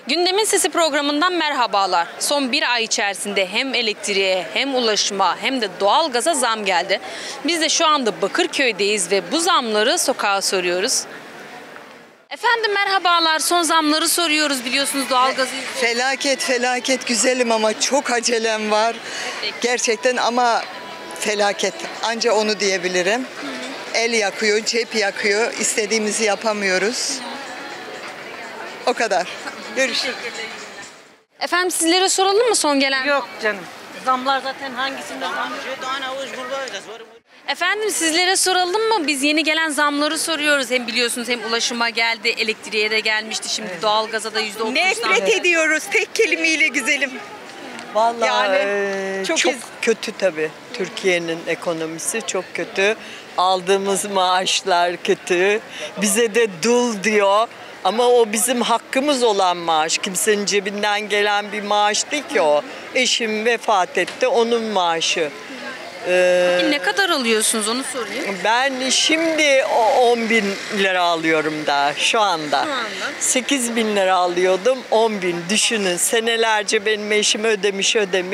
Gündemin Sesi programından merhabalar. Son bir ay içerisinde hem elektriğe hem ulaşıma hem de doğalgaza zam geldi. Biz de şu anda Bakırköy'deyiz ve bu zamları sokağa soruyoruz. Efendim merhabalar, son zamları soruyoruz, biliyorsunuz doğalgazı. Felaket güzelim ama çok acelem var. Gerçekten ama felaket. Anca onu diyebilirim. El yakıyor, cep yakıyor. İstediğimizi yapamıyoruz. O kadar. Görüşürüz. Efendim sizlere soralım mı son gelen? Yok canım. Zamlar zaten hangisinde zam? Efendim sizlere soralım mı? Biz yeni gelen zamları soruyoruz. Hem biliyorsunuz hem ulaşıma geldi, elektriğe de gelmişti. Şimdi doğalgaza da %30 zam. Nefret ediyoruz tek kelimeyle güzelim. Vallahi Yani çok kötü tabii. Türkiye'nin ekonomisi çok kötü. Aldığımız maaşlar kötü. Bize de dul diyor. Ama o bizim hakkımız olan maaş. Kimsenin cebinden gelen bir maaş değil ki o. Eşim vefat etti, onun maaşı. Peki ne kadar alıyorsunuz onu sorayım. Ben şimdi 10 bin lira alıyorum daha şu anda. 8 bin lira alıyordum, 10 bin. Düşünün, senelerce benim eşim ödemiş.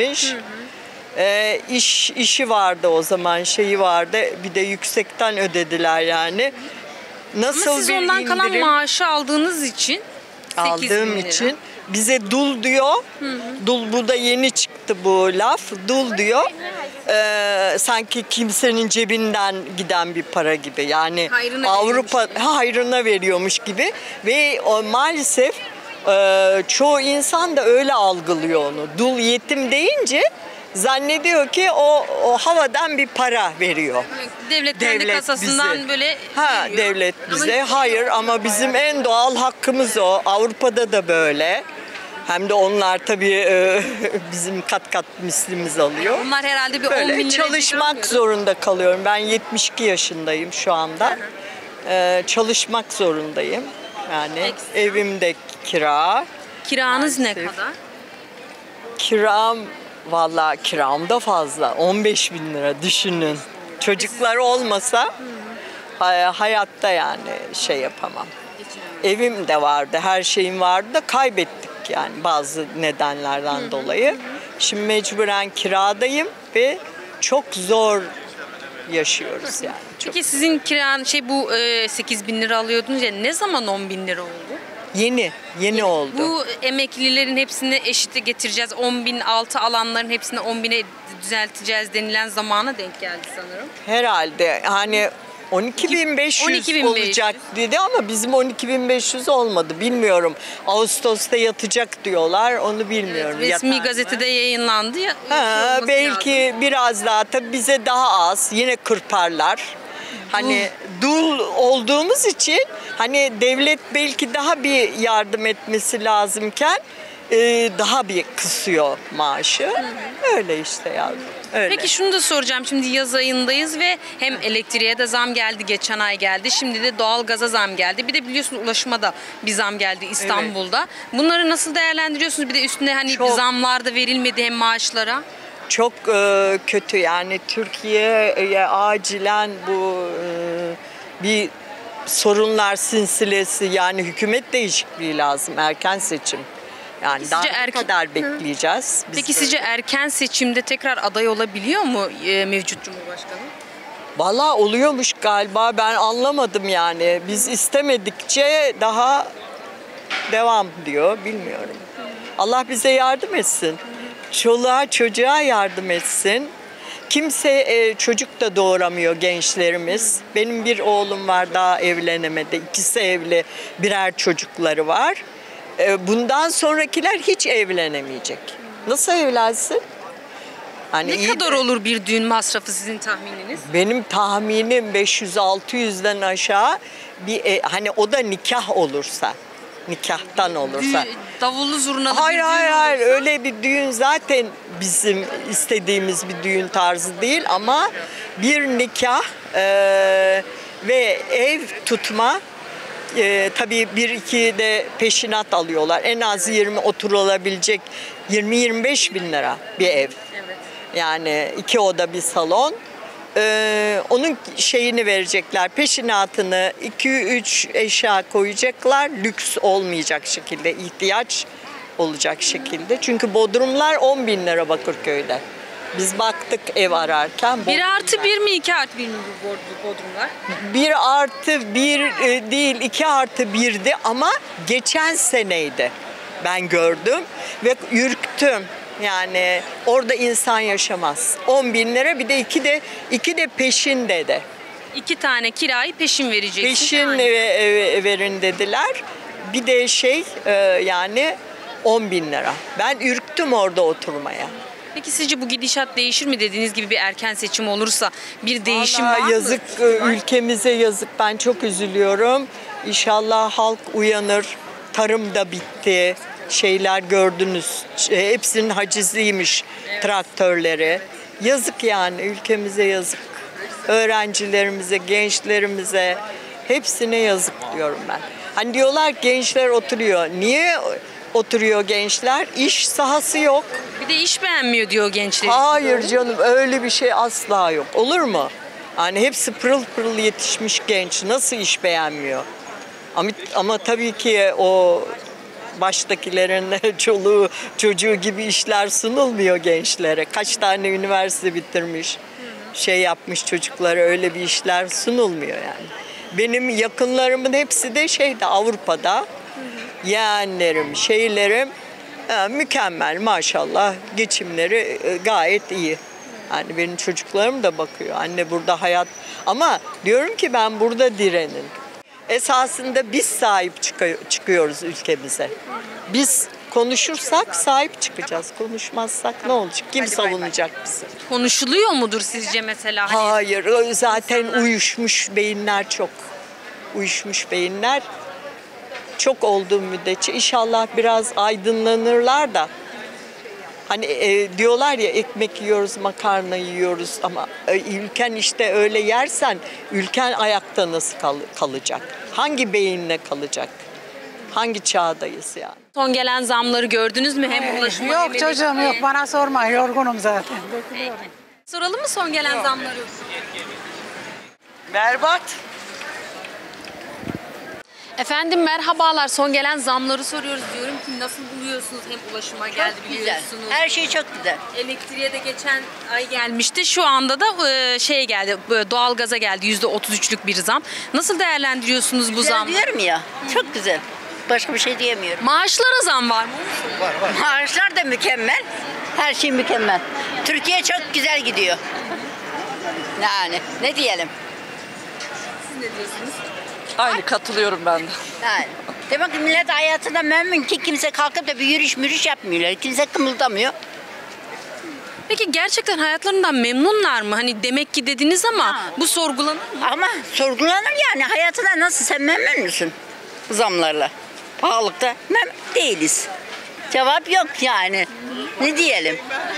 İşi vardı o zaman, şeyi vardı. Bir de yüksekten ödediler yani. Nasıl Ama siz bir ondan kalan indirim? maaşı aldığınız için 8 bin Aldığım lira. için bize dul diyor. Dul, bu da yeni çıktı bu laf. Dul diyor. Sanki kimsenin cebinden giden bir para gibi. Yani Hayrına Avrupa hayrına veriyormuş gibi ve maalesef çoğu insan da öyle algılıyor onu. Dul yetim deyince zannediyor ki o havadan bir para veriyor. Devlet kendi kasasından bize. böyle veriyor. Devlet bize. Ama Hayır, ama bizim en doğal hakkımız o. Avrupa'da da böyle. Hem de onlar tabii bizim kat mislimiz alıyor. bunlar herhalde bir 10 bin Böyle lira çalışmak zorunda kalıyorum. Ben 72 yaşındayım şu anda. Çalışmak zorundayım. Yani Ekstra. evimde kira. Kiranız ne Maalesef. kadar? Kiram, vallahi kiram da fazla. 15 bin lira düşünün. Çocuklar olmasa hayatta yani şey yapamam. Evim de vardı, her şeyim vardı da kaybettik yani bazı nedenlerden dolayı. Şimdi mecburen kiradayım ve çok zor yaşıyoruz yani. Çok. Peki sizin kiran bu 8 bin lira alıyordunuz ya, ne zaman 10 bin lira oldu? Yeni oldu. Bu emeklilerin hepsini eşite getireceğiz. 10 bin altı alanların hepsini 10 bine düzelteceğiz denilen zamana denk geldi sanırım. Herhalde hani 12.500 12.500 olacak dedi ama bizim 12.500 olmadı. Bilmiyorum. Ağustos'ta yatacak diyorlar. Onu bilmiyorum. Resmi Yatar mı? gazetede yayınlandı ya. Belki biraz daha, tabii bize daha az. Yine kırparlar. Hani dul olduğumuz için hani devlet belki daha bir yardım etmesi lazımken daha bir kısıyor maaşı. Öyle işte yavrum. Öyle. Peki şunu da soracağım. Şimdi yaz ayındayız ve hem elektriğe de zam geldi, geçen ay geldi. Şimdi de doğalgaza zam geldi. Bir de biliyorsunuz ulaşıma da bir zam geldi İstanbul'da. Bunları nasıl değerlendiriyorsunuz? Bir de üstüne hani Çok. zamlar da verilmedi hem maaşlara. Çok kötü yani Türkiye'ye acilen bu bir sorunlar silsilesi, yani hükümet değişikliği lazım, erken seçim. Yani daha ne kadar bekleyeceğiz? Biz Peki sizce erken seçimde tekrar aday olabiliyor mu mevcut Cumhurbaşkanı? Vallahi oluyormuş galiba, ben anlamadım yani. Biz istemedikçe daha devam diyor, bilmiyorum. Allah bize yardım etsin. Çoluğa çocuğa yardım etsin. Kimse çocuk da doğuramıyor gençlerimiz. Benim bir oğlum var, daha evlenemedi. İkisi evli, birer çocukları var. Bundan sonrakiler hiç evlenemeyecek. Nasıl evlensin? Hani Ne kadar olur bir düğün masrafı sizin tahmininiz? Benim tahminim 500-600'den aşağı bir hani o da nikah olursa. Nikahtan olursa. Davullu zurnalı Hayır bir düğün hayır olursa. öyle bir düğün zaten bizim istediğimiz bir düğün tarzı değil ama bir nikah ve ev tutma, tabii bir iki de peşinat alıyorlar. En az 20 oturulabilecek 20-25 bin lira bir ev. Evet. Yani 2 oda bir salon. Onun şeyini verecekler, peşinatını, 2-3 eşya koyacaklar, lüks olmayacak şekilde, ihtiyaç olacak şekilde. Çünkü bodrumlar 10 bin lira Bakırköy'de. Biz baktık ev ararken. 1+1 mi 2+1 mi bu bodrumlar? 1+1 değil 2+1'di ama geçen seneydi. Ben gördüm ve ürktüm. Yani orada insan yaşamaz. 10 bin lira bir de iki de peşin dedi. 2 tane kirayı peşin vereceksin. Peşin verin dediler. Bir de yani 10 bin lira. Ben ürktüm orada oturmaya. Peki sizce bu gidişat değişir mi? Dediğiniz gibi bir erken seçim olursa bir değişim var Vallahi mı? yazık, ülkemize yazık. Ben çok üzülüyorum. İnşallah halk uyanır. Tarım da bitti. Şeyler gördünüz. Hepsinin hacizliymiş traktörleri. Yazık yani, ülkemize yazık. Öğrencilerimize, gençlerimize hepsine yazık diyorum ben. Hani diyorlar gençler oturuyor. Niye oturuyor gençler? İş sahası yok. Bir de iş beğenmiyor diyor gençler. Hayır canım, öyle bir şey asla yok. Olur mu? Hani hepsi pırıl pırıl yetişmiş genç. Nasıl iş beğenmiyor? Ama tabii ki o baştakilerin çoluğu çocuğu gibi işler sunulmuyor gençlere. Kaç tane üniversite bitirmiş, yapmış çocuklara, öyle bir işler sunulmuyor yani. Benim yakınlarımın hepsi de Avrupa'da. Yeğenlerim, mükemmel maşallah, geçimleri gayet iyi. Yani benim çocuklarım da bakıyor. Anne burada hayat, ama diyorum ki ben burada direnin. Esasında biz sahip çıkıyoruz ülkemize. Biz konuşursak sahip çıkacağız. Konuşmazsak ne olacak? Kim savunacak bizi? Konuşuluyor mudur sizce mesela? Hayır, zaten uyuşmuş beyinler çok. Uyuşmuş beyinler çok olduğu müddetçe inşallah biraz aydınlanırlar da. Hani diyorlar ya, ekmek yiyoruz, makarna yiyoruz ama ülken işte öyle yersen ülken ayakta nasıl kalacak? Hangi beyinle kalacak? Hangi çağdayız yani? Son gelen zamları gördünüz mü? Hem ulaşıma hem Yok çocuğum yok, elektriğe. bana sorma, yorgunum zaten. Soralım mı son gelen zamları? Berbat. Efendim merhabalar. Son gelen zamları soruyoruz. Diyorum ki nasıl buluyorsunuz? Hem ulaşıma geldi Güzel. biliyorsunuz. Her şey çok güzel. Elektriğe de geçen ay gelmişti. Şu anda da geldi. Doğalgaza geldi. %33'lük bir zam. Nasıl değerlendiriyorsunuz bu Güzel zamı? diyorum ya. Çok güzel. Başka bir şey diyemiyorum. Maaşlara zam var mı? Maaşlar da mükemmel. Her şey mükemmel. Türkiye çok güzel gidiyor. Yani ne diyelim? Siz ne diyorsunuz? Aynı, katılıyorum ben de. Yani. Demek ki millet hayatında memnun ki kimse kalkıp da bir yürüyüş yapmıyorlar. Kimse kımıldamıyor. Peki gerçekten hayatlarından memnunlar mı? Hani demek ki dediniz ama bu sorgulanır mı? Ama sorgulanır yani. Hayatında nasıl, sen memnun musun? Zamlarla. Pahalılıkta memnun değiliz. Cevap yok yani. Ne diyelim?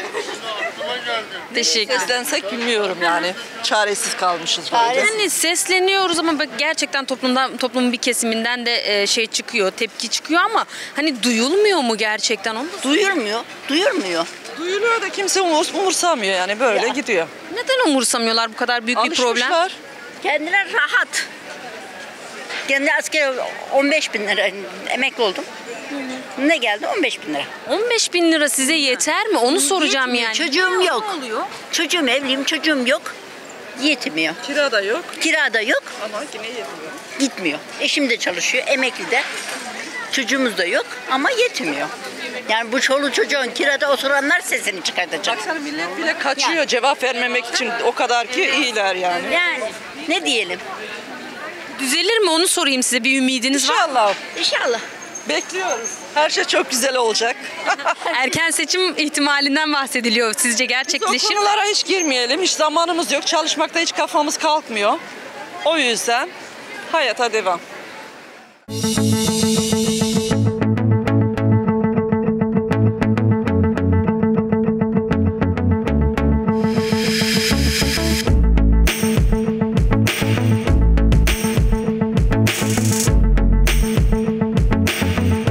Teşekkür. Seslensek bilmiyorum yani. Çaresiz kalmışız böyle. Çaresiz. Yani sesleniyoruz ama bak gerçekten toplumun bir kesiminden de çıkıyor, tepki çıkıyor ama hani duyulmuyor mu gerçekten onu? Duyurmuyor. Duyurmuyor. Duyuluyor da kimse umursamıyor yani, böyle Ya. gidiyor. Neden umursamıyorlar, bu kadar büyük bir problem? Alışmışlar. Kendileri rahat. Kendi asker 15 bin lira emekli oldum. Ne geldi? 15 bin lira. 15 bin lira size yeter mi? Onu soracağım Yetmiyor. yani. Çocuğum yok. Ne oluyor? Çocuğum evliyim, çocuğum yok. Yetmiyor. Kira da yok Kira da yok, ama yine yetmiyor. gitmiyor. Eşim de çalışıyor, emekli de. Çocuğumuz da yok ama yetmiyor. Yani bu çoluk çocuğun kirada oturanlar sesini çıkartacak. Baksana millet bile kaçıyor cevap vermemek için, o kadar ki iyiler yani. Yani ne diyelim? Düzelir mi onu sorayım size, bir ümidiniz var mı? İnşallah. İnşallah. Bekliyoruz. Her şey çok güzel olacak. Erken seçim ihtimalinden bahsediliyor. Sizce Biz o gerçekleşir mi? konulara hiç girmeyelim. Hiç zamanımız yok. Çalışmakta hiç kafamız kalkmıyor. O yüzden hayata devam.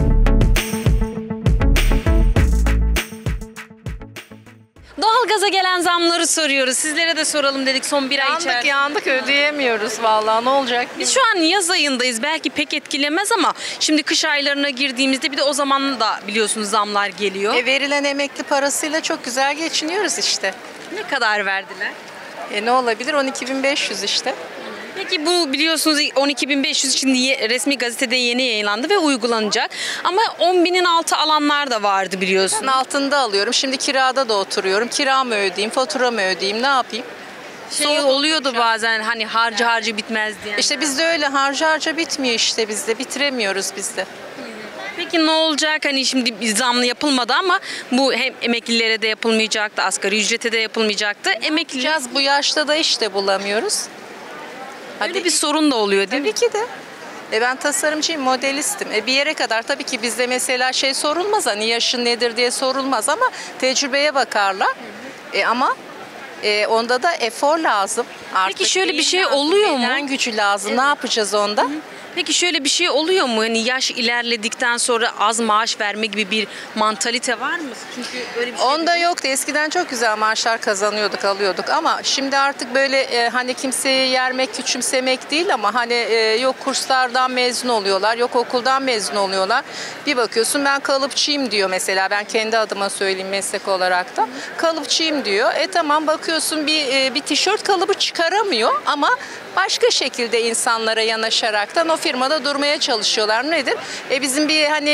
Doğalgaza gelen gelen zamları soruyoruz. Sizlere de soralım dedik son bir ay içerisinde. Yandık ödeyemiyoruz vallahi, ne olacak? Biz şu an yaz ayındayız. Belki pek etkilemez ama şimdi kış aylarına girdiğimizde bir de o zaman da biliyorsunuz zamlar geliyor. Verilen emekli parasıyla çok güzel geçiniyoruz işte. Ne kadar verdiler? Ne olabilir? 12.500 işte. Peki bu biliyorsunuz 12.500 şimdi resmi gazetede yeni yayınlandı ve uygulanacak. Ama 10.000'in altı alanlar da vardı biliyorsun. Ben altında alıyorum. Şimdi kirada da oturuyorum. Kiramı ödeyeyim, faturamı ödeyeyim, ne yapayım? Şey oluyordu bazen hani harcı bitmez diye. İşte bizde öyle harca bitmiyor işte bizde. Bitiremiyoruz bizde. Peki ne olacak? Hani şimdi bir zamlı yapılmadı ama bu hem emeklilere de yapılmayacaktı, asgari ücrete de yapılmayacaktı. Emekliler Bu yaşta da işte bulamıyoruz. böyle bir sorun da oluyor değil mi? Tabii ki de. Ben tasarımcıyım, modelistim. Bir yere kadar tabii ki bizde mesela şey sorulmaz, hani yaşın nedir diye sorulmaz ama tecrübeye bakarlar. Ama onda da efor lazım. Artık şöyle bir beyin şey lazım, oluyor mu? beden gücü lazım. Ne yapacağız onda? Peki şöyle bir şey oluyor mu? Hani yaş ilerledikten sonra az maaş verme gibi bir mantalite var mı? Çünkü öyle bir şey Onda yoktu. Eskiden çok güzel maaşlar kazanıyorduk, alıyorduk ama şimdi artık böyle hani kimseyi yermek, küçümsemek değil ama hani yok kurslardan mezun oluyorlar, yok okuldan mezun oluyorlar. Bir bakıyorsun ben kalıpçıyım diyor mesela. Ben kendi adıma söyleyeyim meslek olarak da. Kalıpçıyım diyor. Tamam bakıyorsun bir tişört kalıbı çıkaramıyor ama başka şekilde insanlara yanaşaraktan o firmada durmaya çalışıyorlar. Nedir? Bizim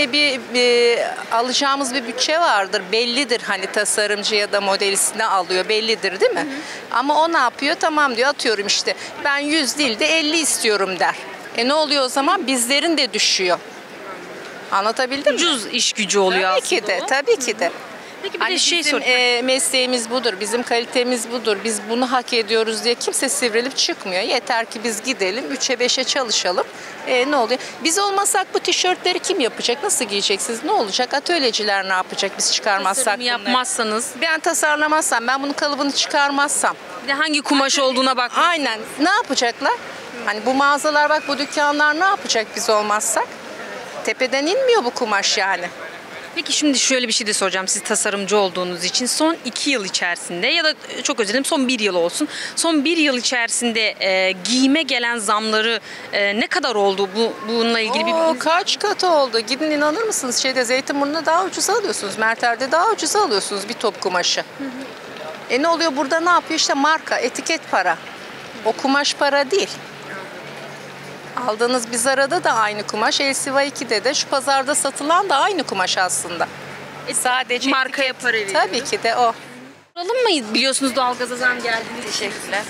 bir alacağımız bir bütçe vardır. Bellidir hani tasarımcı ya da modelist ne alıyor bellidir değil mi? Ama o ne yapıyor? Tamam diyor atıyorum işte ben 100 değil de 50 istiyorum der. Ne oluyor o zaman? Bizlerin de düşüyor. Anlatabildim mi? ucuz iş gücü oluyor Tabii ki de, tabii ki de. Peki bir Hani de şey bizim sorayım. mesleğimiz budur, bizim kalitemiz budur, biz bunu hak ediyoruz diye kimse sivrilip çıkmıyor. Yeter ki biz gidelim, 3'e 5'e çalışalım. Ne oluyor? Biz olmasak bu tişörtleri kim yapacak? Nasıl giyeceksiniz? Ne olacak? Atölyeciler ne yapacak biz çıkarmazsak Tasarım bunları? yapmazsanız, Ben tasarlamazsam, ben bunun kalıbını çıkarmazsam. bir de hangi kumaş olduğuna bak. Aynen. Ne yapacaklar? Hani bu mağazalar bak bu dükkanlar ne yapacak biz olmazsak? Tepeden inmiyor bu kumaş yani. Peki şimdi şöyle bir şey de soracağım. Siz tasarımcı olduğunuz için son 2 yıl içerisinde ya da çok özür dilerim son 1 yıl olsun. Son 1 yıl içerisinde giyime gelen zamları ne kadar oldu? Bununla ilgili bir Kaç katı oldu? Gidin inanır mısınız? Zeytinburnu'nda daha ucuza alıyorsunuz. Merter'de daha ucuza alıyorsunuz bir top kumaşı. Ne oluyor burada ne yapıyor? İşte marka, etiket para. O kumaş para değil. Aldığınız bir Zara'da da aynı kumaş. Elsiva 2'de de şu pazarda satılan da aynı kumaş aslında. Sadece markaya para veriyor. Tabii ki de o. soralım mı? Biliyorsunuz doğalgaza zam geldi. Teşekkürler.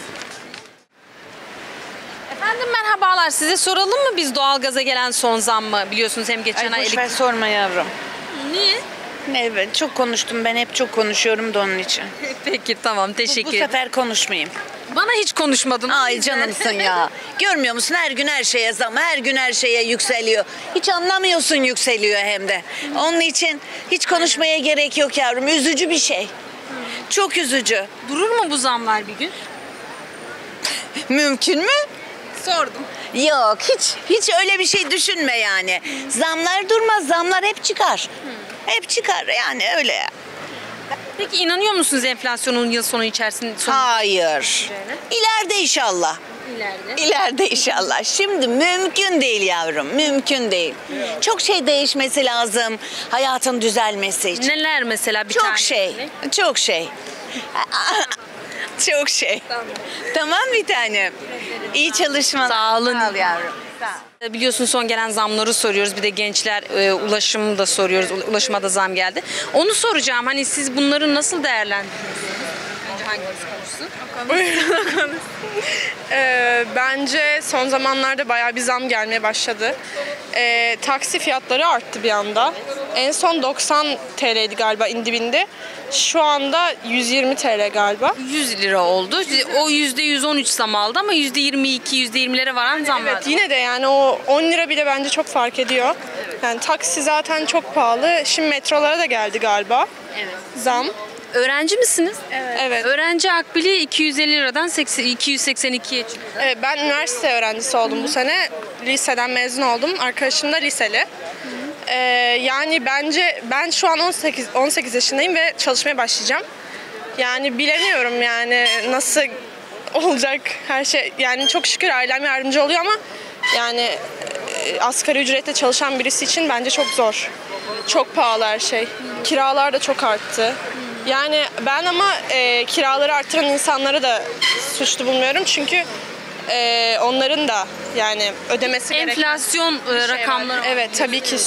Efendim merhabalar. Size soralım mı biz doğalgaza gelen son zam mı? Biliyorsunuz hem geçen ay Boşver sorma yavrum. Niye? Evet çok konuştum, ben hep çok konuşuyorum da onun için. Peki tamam Bu teşekkür ederim. sefer konuşmayayım. Bana hiç konuşmadın. Ay canımsın ya. Görmüyor musun, her gün her şeye zam, her gün her şeye yükseliyor. Hiç anlamıyorsun yükseliyor hem de. Onun için hiç konuşmaya gerek yok yavrum. Üzücü bir şey. Çok üzücü. Durur mu bu zamlar bir gün? Mümkün mü? Sordum. Yok, hiç öyle bir şey düşünme yani. Zamlar durmaz, zamlar hep çıkar. Hep çıkar yani öyle ya. Peki inanıyor musunuz enflasyonun yıl sonu içerisinde? Hayır. İleride inşallah. İleride. İleride inşallah. Şimdi mümkün değil yavrum, mümkün değil. Çok şey değişmesi lazım hayatın düzelmesi için. Neler mesela bir Çok tane? şey, çok şey. Çok şey. Tamam bir tanem. İyi çalışmalar. Sağ olun. Sağ ol yavrum. Biliyorsun son gelen zamları soruyoruz. Bir de gençler ulaşımı da soruyoruz. Ulaşıma da zam geldi. Onu soracağım. Hani siz bunları nasıl değerlendiriyorsunuz? Önce hanginiz konuşsun? Bence son zamanlarda bayağı bir zam gelmeye başladı. Taksi fiyatları arttı bir anda. En son 90 TL'ydi galiba indi bindi. Şu anda 120 TL galiba. 100 lira oldu. O %113 zam aldı ama %22, %20'lere varan zam Evet, vardı. yine de yani o 10 lira bile bence çok fark ediyor. Yani taksi zaten çok pahalı. Şimdi metrolara da geldi galiba. Evet. Zam. Öğrenci misiniz? Evet. Öğrenci akbili 250 liradan 282'ye çıktı. Evet, ben üniversite öğrencisi oldum bu sene. Liseden mezun oldum. Arkadaşım da liseli. Yani bence ben şu an 18 yaşındayım ve çalışmaya başlayacağım. Yani bilemiyorum yani nasıl olacak her şey. Yani çok şükür ailem yardımcı oluyor ama yani asgari ücretle çalışan birisi için bence çok zor. Çok pahalı her şey. Kiralar da çok arttı. Yani ben ama kiraları arttıran insanları da suçlu bulmuyorum. Çünkü onların da yani ödemesi gereken Enflasyon bir şey var. rakamları. Evet tabii ki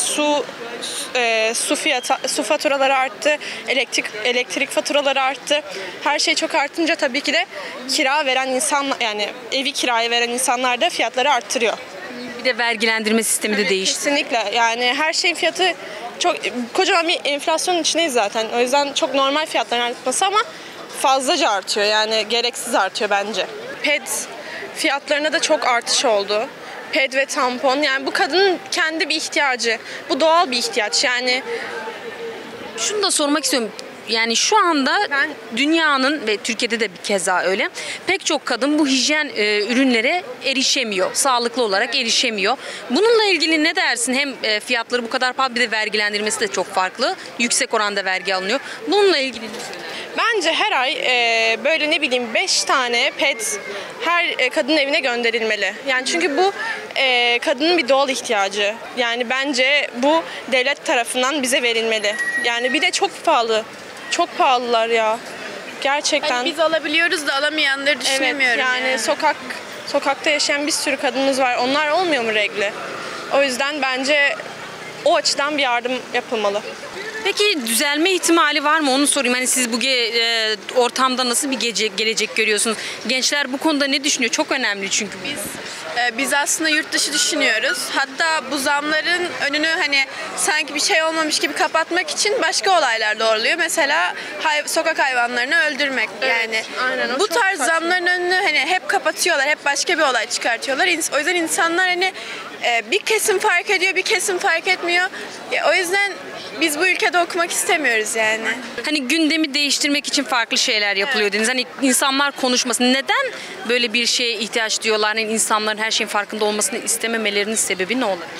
su faturaları arttı, elektrik faturaları arttı. Her şey çok artınca tabii ki de kira veren insan yani evi kiraya veren insanlar da fiyatları arttırıyor. Bir de vergilendirme sistemi de değişti. Kesinlikle yani her şeyin fiyatı çok kocaman bir enflasyonun içindeyiz zaten. O yüzden çok normal fiyatların artması ama fazlaca artıyor yani gereksiz artıyor bence. Ped fiyatlarına da çok artış oldu. Ped ve tampon yani bu kadının kendi bir ihtiyacı. Bu doğal bir ihtiyaç yani. Şunu da sormak istiyorum. Yani şu anda dünyanın ve Türkiye'de de bir keza öyle. Pek çok kadın bu hijyen ürünlere erişemiyor. Sağlıklı olarak erişemiyor. Bununla ilgili ne dersin? Hem fiyatları bu kadar pahalı bir de vergilendirmesi de çok farklı. Yüksek oranda vergi alınıyor. Bununla ilgili ne söylersin? Bence her ay böyle ne bileyim 5 tane pet her kadın evine gönderilmeli. Yani çünkü bu kadının bir doğal ihtiyacı. Yani bence bu devlet tarafından bize verilmeli. Yani bir de çok pahalı. Çok pahalılar ya. Gerçekten. Hani biz alabiliyoruz da alamayanları düşünemiyorum. Evet, yani sokakta yaşayan bir sürü kadınımız var. Onlar olmuyor mu regli? O yüzden bence o açıdan bir yardım yapılmalı. Peki düzelme ihtimali var mı? Onu sorayım. Hani siz bu ortamda nasıl bir gelecek görüyorsunuz? Gençler bu konuda ne düşünüyor? Çok önemli çünkü. Biz aslında yurt dışı düşünüyoruz. Hatta bu zamların önünü hani sanki bir şey olmamış gibi kapatmak için başka olaylar doğruluyor. Mesela sokak hayvanlarını öldürmek. Yani aynen, bu tarz zamların önünü hani hep kapatıyorlar. Hep başka bir olay çıkartıyorlar. O yüzden insanlar hani bir kesim fark ediyor, bir kesim fark etmiyor. O yüzden biz bu ülkede okumak istemiyoruz yani. Hani gündemi değiştirmek için farklı şeyler yapılıyor dediniz. Hani insanlar konuşmasın. Neden böyle bir şeye ihtiyaç duyuyorlar? Hani insanların her şeyin farkında olmasını istememelerinin sebebi ne olur?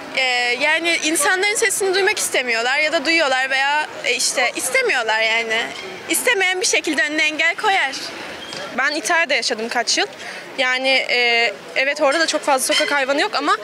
Yani insanların sesini duymak istemiyorlar ya da duyuyorlar veya işte istemiyorlar yani. İstemeyen bir şekilde önüne engel koyar. Ben İtalya'da yaşadım kaç yıl. Yani evet orada da çok fazla sokak hayvanı yok ama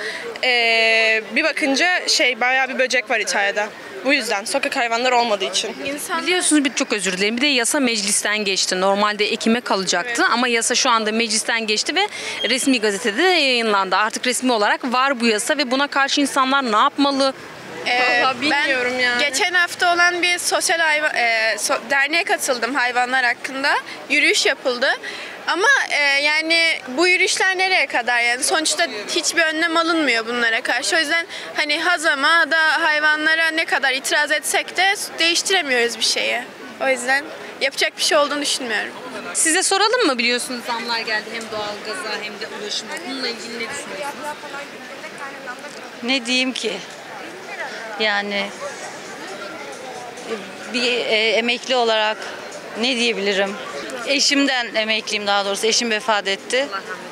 bir bakınca bayağı bir böcek var İtalya'da. Bu yüzden sokak hayvanları olmadığı için. Biliyorsunuz çok özür dilerim. Bir de yasa meclisten geçti. Normalde Ekim'e kalacaktı ama yasa şu anda meclisten geçti ve resmi gazetede de yayınlandı. Artık resmi olarak var bu yasa ve buna karşı insanlar ne yapmalı? Bilmiyorum ben yani. Geçen hafta olan bir sosyal derneğe katıldım hayvanlar hakkında. Yürüyüş yapıldı. Ama yani bu yürüyüşler nereye kadar yani sonuçta hiçbir önlem alınmıyor bunlara karşı. O yüzden hani hazama da hayvanlara ne kadar itiraz etsek de değiştiremiyoruz bir şeyi. O yüzden yapacak bir şey olduğunu düşünmüyorum. Size soralım mı? Biliyorsunuz zamlar geldi hem doğalgaza hem de ulaşıma. Bununla ilgili ne düşünüyorsunuz? Ne diyeyim ki? Yani bir emekli olarak ne diyebilirim? Eşimden emekliyim daha doğrusu. Eşim vefat etti.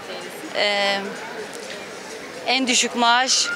En düşük maaş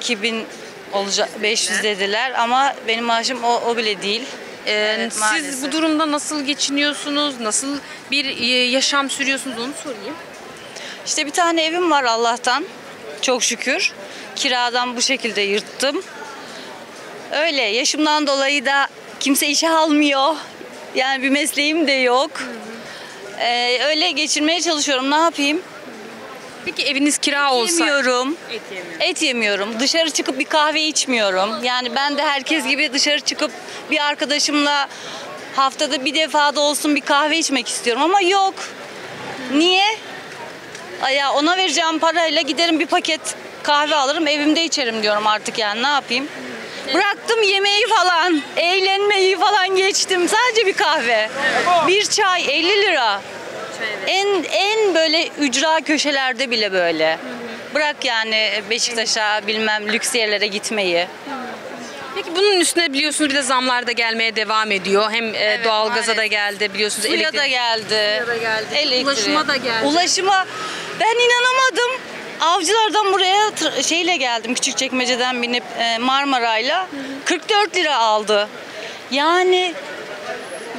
12.500 dediler ama benim maaşım o bile değil. Siz maalesef. bu durumda nasıl geçiniyorsunuz? Nasıl bir yaşam sürüyorsunuz onu sorayım. İşte bir tane evim var Allah'tan. Çok şükür. Kiradan bu şekilde yırttım. Öyle yaşımdan dolayı da kimse işe almıyor. Yani bir mesleğim de yok. Öyle geçirmeye çalışıyorum. Ne yapayım? Peki eviniz kira olsa? Et yemiyorum. Dışarı çıkıp bir kahve içmiyorum. Yani ben de herkes gibi dışarı çıkıp bir arkadaşımla haftada bir defa da olsun bir kahve içmek istiyorum ama yok. Niye? Ya ona vereceğim parayla giderim bir paket kahve alırım evimde içerim diyorum artık yani ne yapayım? Bıraktım yemeği falan, eğlenmeyi falan geçtim. Sadece bir kahve. Bir çay 50 lira. En böyle ücra köşelerde bile böyle. Bırak yani Beşiktaş'a bilmem lüks yerlere gitmeyi. Peki bunun üstüne biliyorsunuz bir de zamlar da gelmeye devam ediyor. Hem doğalgaza da geldi biliyorsunuz. Suya da geldi. Ulaşıma da geldi. Ulaşıma ben inanamadım. Avcılardan buraya şeyle geldim. Küçükçekmece'den binip Marmara'yla 44 lira aldı. Yani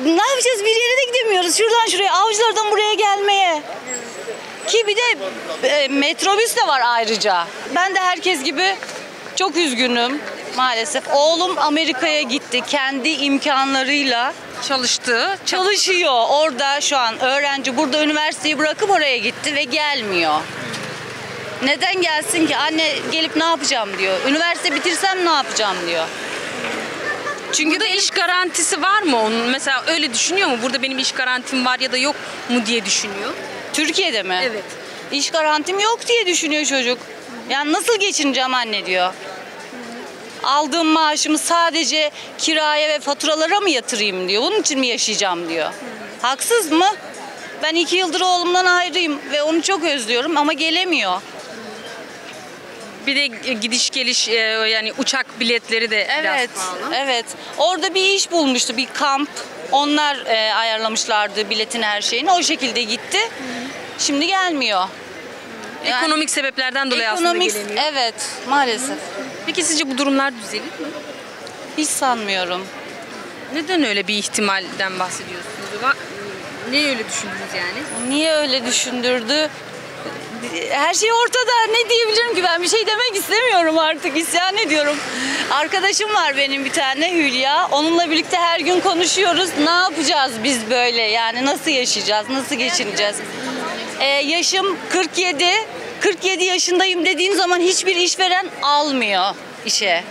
ne yapacağız? Bir yere de gidemiyoruz. Şuradan şuraya, Avcılar'dan buraya gelmeye. Ki bir de metrobüs de var ayrıca. Ben de herkes gibi çok üzgünüm maalesef. Oğlum Amerika'ya gitti. Kendi imkanlarıyla çalışıyor. Orada şu an öğrenci. Burada üniversiteyi bırakıp oraya gitti ve gelmiyor. Neden gelsin ki? Anne gelip ne yapacağım diyor. Üniversite bitirsem ne yapacağım diyor. Çünkü de iş garantisi var mı onun? Mesela öyle düşünüyor mu? Burada benim iş garantim var ya da yok mu diye düşünüyor. Türkiye'de mi? Evet. İş garantim yok diye düşünüyor çocuk. Yani nasıl geçineceğim anne diyor. Aldığım maaşımı sadece kiraya ve faturalara mı yatırayım diyor. Bunun için mi yaşayacağım diyor. Haksız mı? Ben 2 yıldır oğlumdan ayrıyım ve onu çok özlüyorum ama gelemiyor. Bir de gidiş geliş yani uçak biletleri de biraz pahalı. Evet. Orada bir iş bulmuştu, bir kamp. Onlar ayarlamışlardı biletin her şeyini. O şekilde gitti. Şimdi gelmiyor. Yani, Ekonomik sebeplerden dolayı aslında gelemiyor. Evet, maalesef. Peki sizce bu durumlar düzelir mi? Hiç sanmıyorum. Neden öyle bir ihtimalden bahsediyorsunuz? Niye öyle düşündünüz yani? Niye öyle düşündürdü? Her şey ortada. Ne diyebilirim ki ben? Bir şey demek istemiyorum artık. İsyan ediyorum. Arkadaşım var benim bir tane, Hülya. Onunla birlikte her gün konuşuyoruz. Ne yapacağız biz böyle? Yani nasıl yaşayacağız? Nasıl geçineceğiz? Yaşım 47. 47 yaşındayım dediğin zaman hiçbir işveren almıyor işe.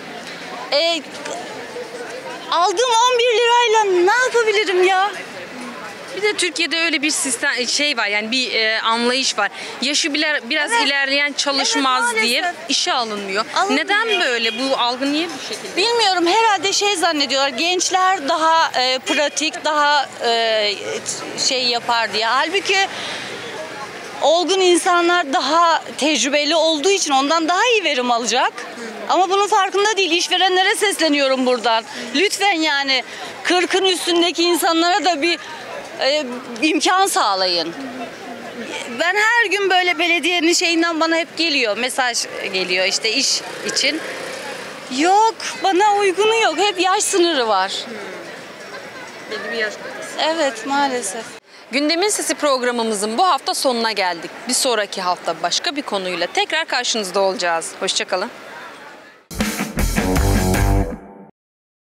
Aldığım 11 lirayla ne yapabilirim ya? Bir de Türkiye'de öyle bir sistem var yani bir anlayış var. Yaşı biraz ilerleyen çalışmaz diye işe alınmıyor. Neden böyle? Bu algı niye bu şekilde? Bilmiyorum, herhalde zannediyorlar. Gençler daha pratik, daha yapar diye. Halbuki olgun insanlar daha tecrübeli olduğu için ondan daha iyi verim alacak. Ama bunun farkında değil. İşverenlere sesleniyorum buradan. Lütfen yani 40'ın üstündeki insanlara da bir imkan sağlayın. Ben her gün böyle belediyenin şeyinden bana hep geliyor. Mesaj geliyor işte iş için. Yok, bana uygunu yok. Hep yaş sınırı var. Belli bir yaş. Evet, maalesef. Gündemin Sesi programımızın bu hafta sonuna geldik. Bir sonraki hafta başka bir konuyla tekrar karşınızda olacağız. Hoşça kalın.